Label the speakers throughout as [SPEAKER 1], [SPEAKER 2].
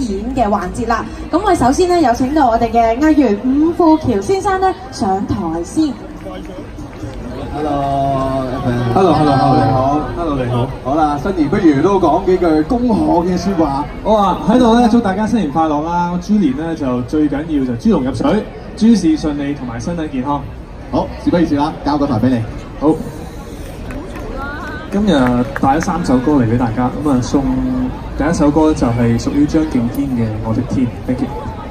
[SPEAKER 1] 演嘅環節啦。咁我哋首先咧有請到我哋嘅藝員伍富橋先生咧上台先。
[SPEAKER 2] Hello， 你好 ，Hello 你好。好啦，新年不如都講幾句恭賀嘅説話。
[SPEAKER 3] 好啊，喺度咧祝大家新年快樂啦！豬年咧就最緊要就豬籠入水，諸事順利同埋身體健康。
[SPEAKER 2] 好，事不宜遲啦，交個台俾你。
[SPEAKER 3] 好，今日帶咗3首歌嚟俾大家，咁啊送第一首歌就係屬於張敬軒嘅《我的天》 ，Thank you。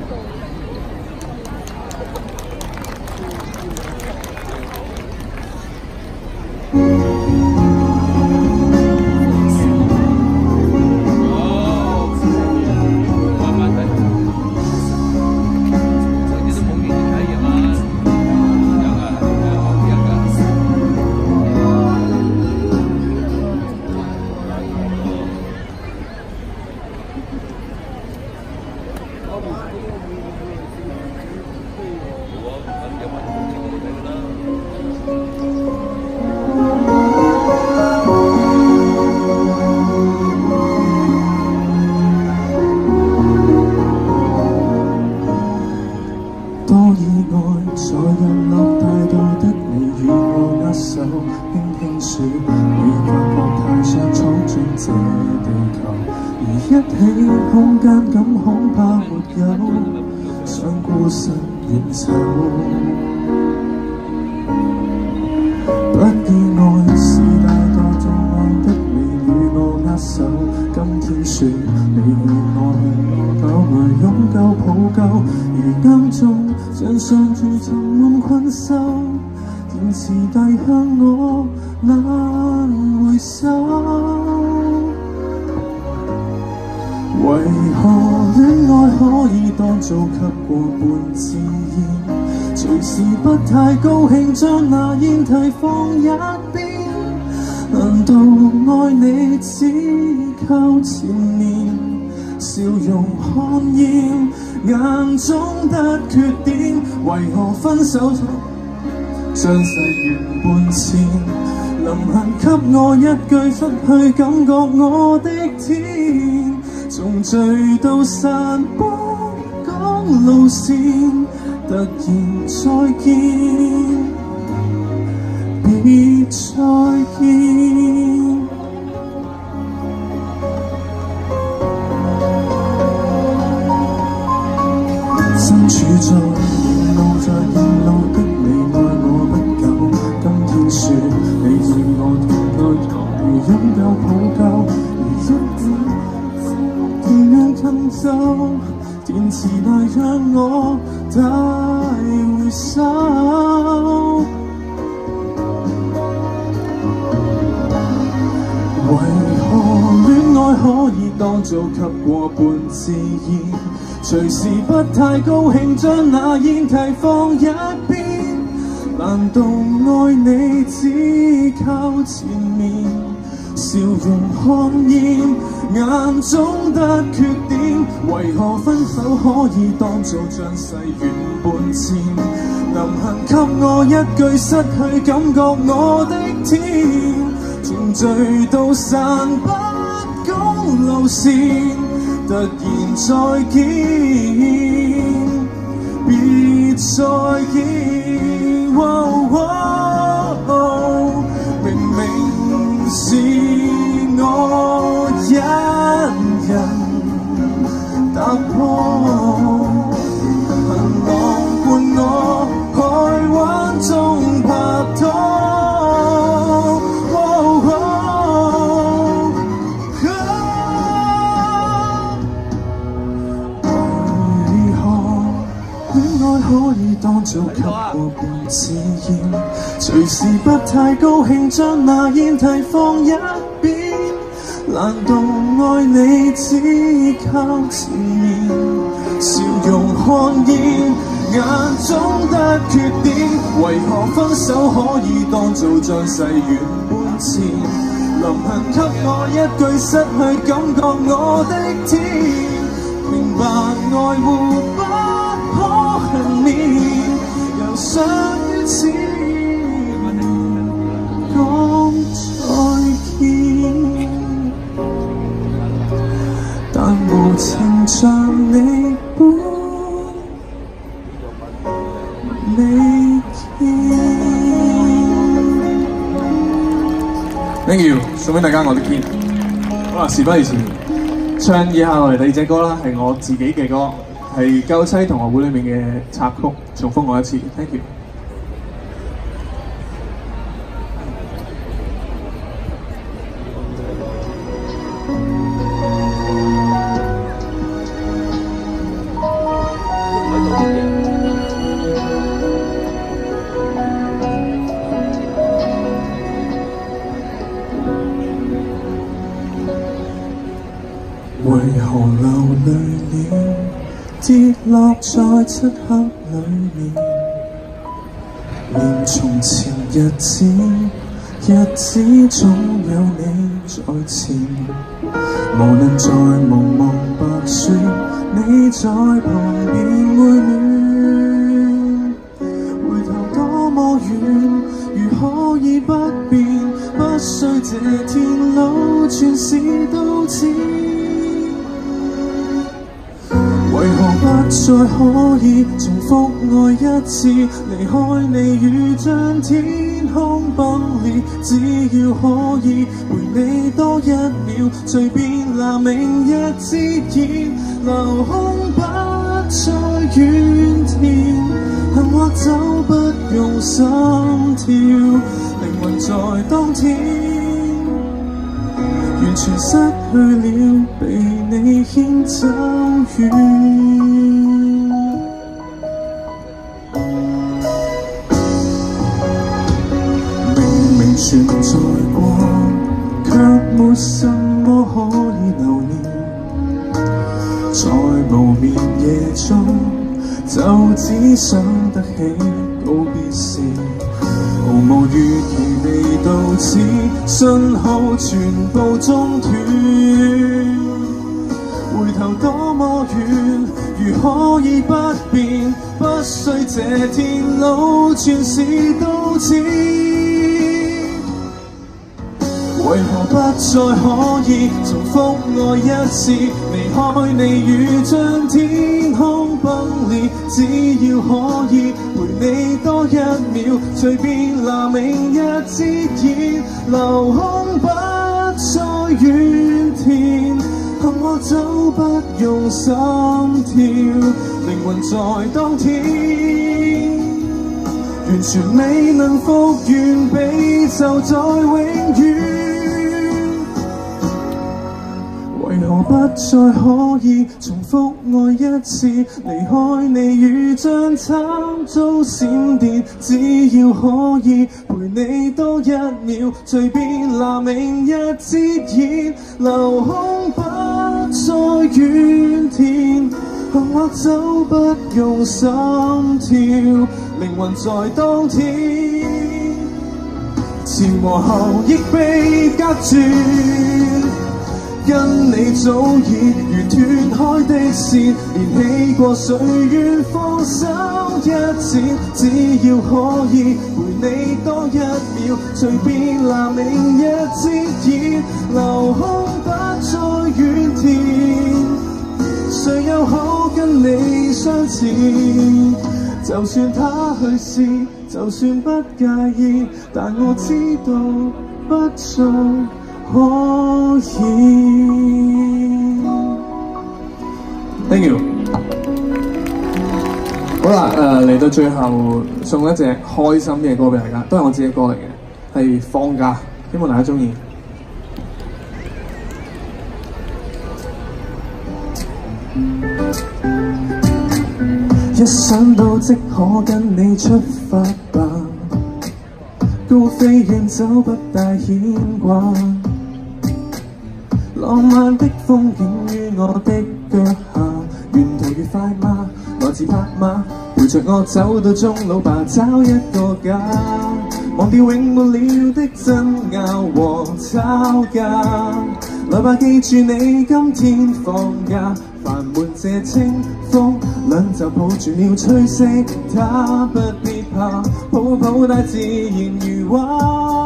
[SPEAKER 4] 將那煙蒂放一邊，難道愛你只靠前面笑容看厭，眼中得缺點，為何分手將世緣搬遷？臨行給我一句失去感覺我的天，從聚到散不講路線，突然再見。別再見，身處在沿路，在沿路的你愛我不夠。今天說你與我同愛，如擁有抱舊，如一點點樣吞走，填詞來讓我帶回首。為何戀愛可以當做給過半自然，隨時不太高興將那煙蒂放一邊？難道愛你只靠前面笑容看厭，眼中得缺點？為何分手可以當做將世緣搬遷？臨行給我一句失去感覺我的天，從聚到散不講路線，突然再見，別再見。明明是我一人踏破行浪伴我海灣中拍拖。可以當做給過半自然，隨時不太高興將那煙蒂放一邊。難道愛你只靠前面笑容看厭，眼中得缺點？為何分手可以當做將世緣搬遷？臨行給我一句失去感覺我的天，明白愛護不可幸免，又相於此講再見，但無情像你般未見。Thank you， 送俾大家我的天。好啦，事不宜遲，唱以下落嚟第二隻歌啦，係我自己嘅歌，係《救妻同學會》裏面嘅插曲，重複我一次。Thank you。為何流淚了，跌落在漆黑裏面，連從前日子總有你在前，無論在茫茫白雪，你在旁邊會暖，回頭多麼遠，如可以不變，不需這天路全是都知。為何不再可以重複愛一次？離開你如像天空崩裂，只要可以陪你多一秒，隨便拿明日之言，留空不再怨甜，行或走不用心跳，靈魂在當天完全失去了，被你牽走遠。明明存在過，卻沒什麼可以留念，在無眠夜中，就只想得起告別時。毫無預期地到此，信號全部中斷。回頭多麼遠，如可以不變，不需這天路全是都知。為何不再可以重複愛一次？離開你如像天空崩裂，只要可以陪你多一秒，隨便拿明日之言，留空不再怨甜，行或走不用心跳，靈魂在當天完全未能復原，被就在永遠。為何不再可以重複愛一次？離開你如像慘遭閃電，只要可以陪你多一秒，隨便拿明日之言，留空不再怨甜，行或走不用心跳，靈魂在當天前和後亦被隔絕。跟你早已如斷開的線，連起過誰願放手一戰？只要可以陪你多一秒，隨便拿明日之言，留空不再怨甜，誰又可跟你相似？就算他去試，就算不介意，但我知道不再可以。Thank you。好啦，嚟到最後送一隻開心啲嘅歌俾大家，都係我自己嘅歌嚟嘅，係放假，希望大家中意。一想到即可跟你出發吧，高飛遠走不帶牽掛。浪漫的風景於我的腳下，沿途愉快嗎？來自拍馬，陪着我走到終老吧，找一個家，忘掉永沒了的爭拗和吵架。來吧，記住你今天放假，煩悶這清風，兩袖抱住了吹息，他不必怕，抱抱大自然如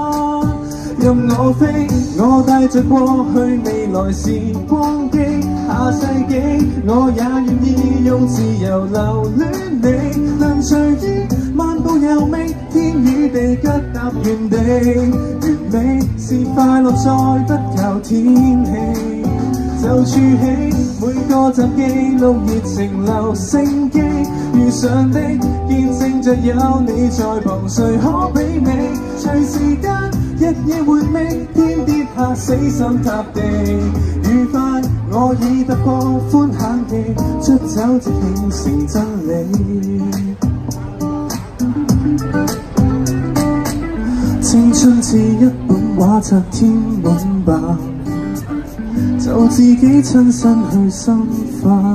[SPEAKER 4] 畫。任我飛，我帶着過去未來時光機， 下世紀我也願意用自由留戀你，能隨意漫步遊覓，天與地腳踏原地，完美是快樂再不靠天氣，就儲起每個集記錄熱情留聲機，遇上的見證着有你在旁，誰可媲美？隨時間一夜回味，天跌下死心塌地，愉快我已突破寬限期，出走即興成真理。青春似一本畫冊填滿吧，就自己親身去深化，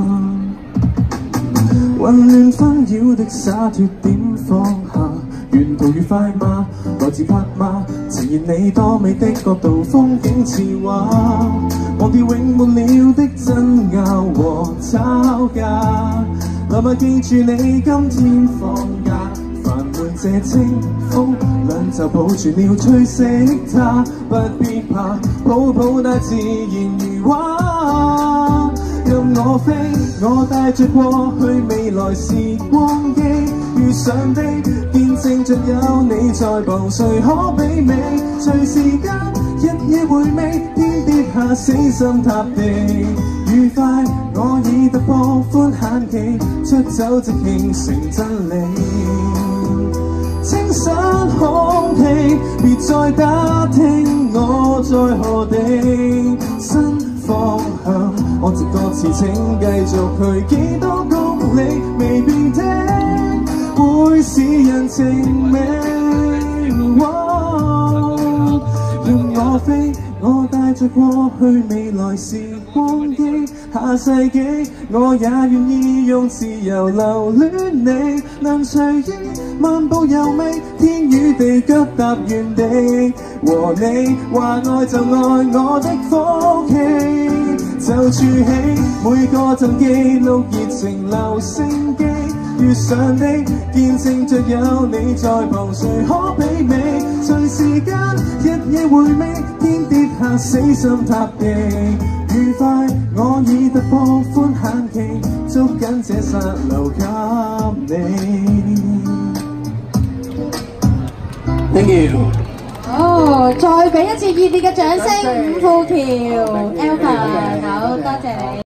[SPEAKER 4] 混亂紛擾的灑脫點放下，沿途愉快嗎？來自拍嗎？呈現你多美的角度，風景似畫，忘掉永沒了的爭拗和吵架，來咪記住你今天放假，煩悶這清風兩袖抱住了吹熄它，不必怕，抱抱大自然如畫，任我飛，我帶着過去未來時光機，遇上的見證着有你在旁，誰可媲美？隨時間一夜回味，天跌下死心塌地，愉快我已突破寬限期，出走即興成真理。清新空氣，別再打聽我在何地，新方向按直覺詞請繼續去，幾多公里未變的會是人情味，任我飛，我帶着過去未來時光機，下世紀我也願意用自由留戀你，能隨意漫步遊覓，天與地腳踏原地，和你話愛就愛我的福氣，就儲起每個陣記錄熱情留聲機，遇上的見證着有你在旁，誰可媲美？隨時間一夜回味，天跌下死心塌地，愉快我已突破寬限期，捉緊這剎留給你。Thank you。
[SPEAKER 1] 好，再俾一次熱烈嘅掌聲，伍富橋 Alpha，好多謝你。